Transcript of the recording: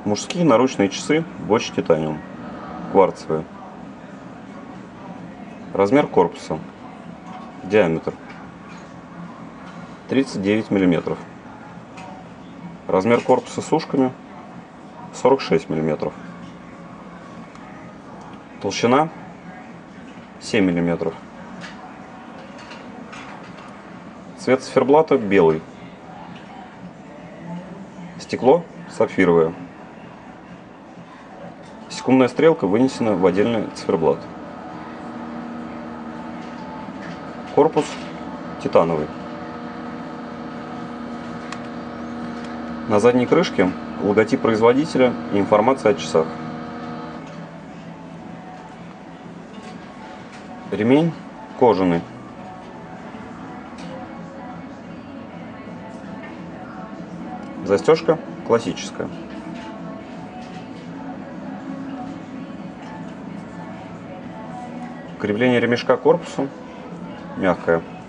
Мужские наручные часы Bosch Titanium. Кварцевые. Размер корпуса. Диаметр 39 мм. Размер корпуса с ушками 46 мм. Толщина 7 мм. Цвет циферблата белый. Стекло сапфировое. Секундная стрелка вынесена в отдельный циферблат. Корпус титановый. На задней крышке логотип производителя и информация о часах. Ремень кожаный. Застежка классическая. Крепление ремешка к корпусу мягкое.